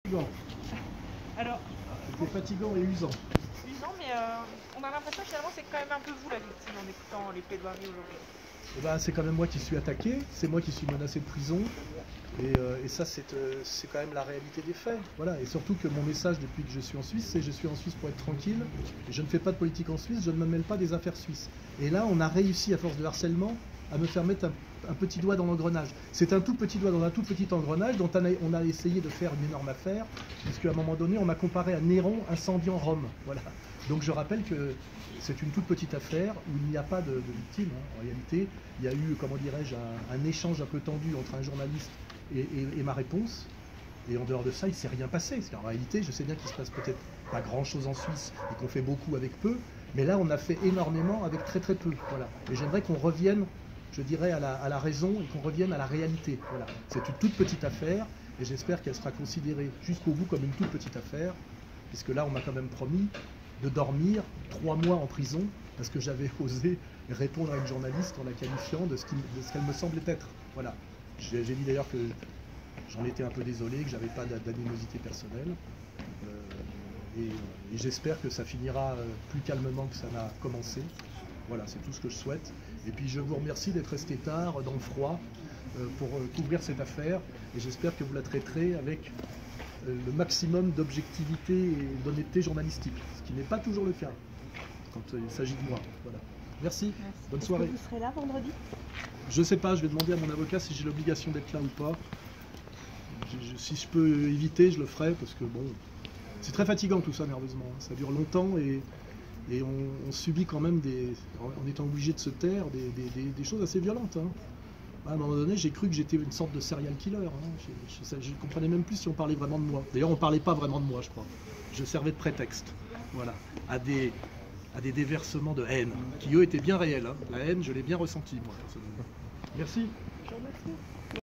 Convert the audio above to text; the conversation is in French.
Bon, Alors, c'était fatigant et usant. usant, mais on a l'impression finalement c'est quand même un peu vous la victime en écoutant les plaidoiries aujourd'hui. Eh ben, c'est quand même moi qui suis attaqué, c'est moi qui suis menacé de prison. Et ça, c'est quand même la réalité des faits. Voilà. Et surtout que mon message depuis que je suis en Suisse, c'est je suis en Suisse pour être tranquille. Et je ne fais pas de politique en Suisse, je ne me mêle pas des affaires suisses. Et là, on a réussi, à force de harcèlement, à me faire mettre un petit doigt dans l'engrenage. C'est un tout petit doigt dans un tout petit engrenage dont on a essayé de faire une énorme affaire, puisqu'à un moment donné, on m'a comparé à Néron incendiant Rome. Voilà. Donc je rappelle que c'est une toute petite affaire où il n'y a pas de victime. En réalité, il y a eu, comment dirais-je, un échange un peu tendu entre un journaliste et ma réponse. Et en dehors de ça, il ne s'est rien passé. Parce qu'en réalité, je sais bien qu'il se passe peut-être pas grand-chose en Suisse et qu'on fait beaucoup avec peu. Mais là, on a fait énormément avec très très peu. Voilà. Et j'aimerais qu'on revienne, je dirais, à la raison et qu'on revienne à la réalité. Voilà. C'est une toute petite affaire et j'espère qu'elle sera considérée jusqu'au bout comme une toute petite affaire. Puisque là, on m'a quand même promis de dormir 3 mois en prison parce que j'avais osé répondre à une journaliste en la qualifiant de ce qu'elle me semblait être. Voilà. J'ai dit d'ailleurs que j'en étais un peu désolé, que j'avais pas d'animosité personnelle. Et j'espère que ça finira plus calmement que ça n'a commencé. Voilà, c'est tout ce que je souhaite. Et puis je vous remercie d'être resté tard, dans le froid, pour couvrir cette affaire. Et j'espère que vous la traiterez avec le maximum d'objectivité et d'honnêteté journalistique, ce qui n'est pas toujours le cas quand il s'agit de moi. Voilà. Merci. Bonne soirée. Vous serez là vendredi? Je sais pas, je vais demander à mon avocat si j'ai l'obligation d'être là ou pas. Si je peux éviter, je le ferai, parce que bon, c'est très fatigant tout ça, nerveusement. Ça dure longtemps et on subit quand même, en étant obligé de se taire, des choses assez violentes. Hein. À un moment donné, j'ai cru que j'étais une sorte de serial killer. Hein. Je ne comprenais même plus si on parlait vraiment de moi. D'ailleurs, on ne parlait pas vraiment de moi, je crois. Je servais de prétexte, voilà, à des déversements de haine, qui eux étaient bien réels. Hein. La haine, je l'ai bien ressentie, moi, personnellement. Merci. Je vous remercie.